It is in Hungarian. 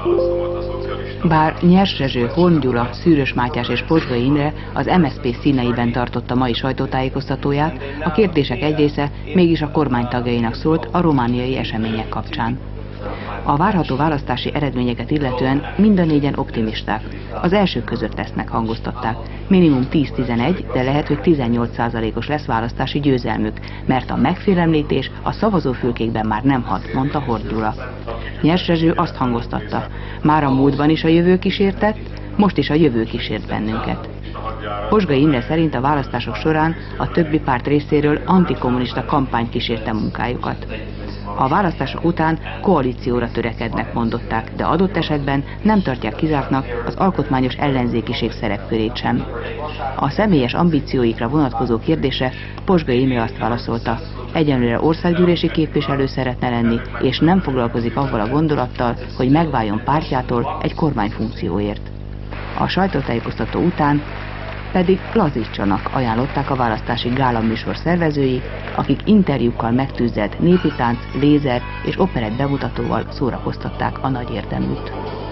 Bár Nyers Rezső, Horn Gyula, Szűrös Mátyás és Pozsgai Imre az MSZP színeiben tartotta mai sajtótájékoztatóját, a kérdések egy része mégis a kormány tagjainak szólt a romániai események kapcsán. A várható választási eredményeket illetően mind a négyen optimisták. Az elsők között lesznek, hangoztatták. Minimum 10-11, de lehet, hogy 18%-os lesz választási győzelmük, mert a megfélemlítés a szavazófülkékben már nem hat, mondta Horn Gyula. Nyers Rezső azt hangoztatta, már a múltban is a jövő kísértett, most is a jövő kísért bennünket. Pozsgai Imre szerint a választások során a többi párt részéről antikommunista kampány kísérte munkájukat. A választások után koalícióra törekednek, mondották, de adott esetben nem tartják kizártnak az alkotmányos ellenzékiség szerepkörét sem. A személyes ambícióikra vonatkozó kérdésre Pozsgai Imre azt válaszolta, egyenlőre országgyűlési képviselő szeretne lenni, és nem foglalkozik avval a gondolattal, hogy megváljon pártjától egy kormányfunkcióért. A sajtótájékoztató után pedig lazítsanak, ajánlották a választási gála műsor szervezői, akik interjúkkal megtűzelt népi tánc, lézer és operett bemutatóval szórakoztatták a nagy érdeműt.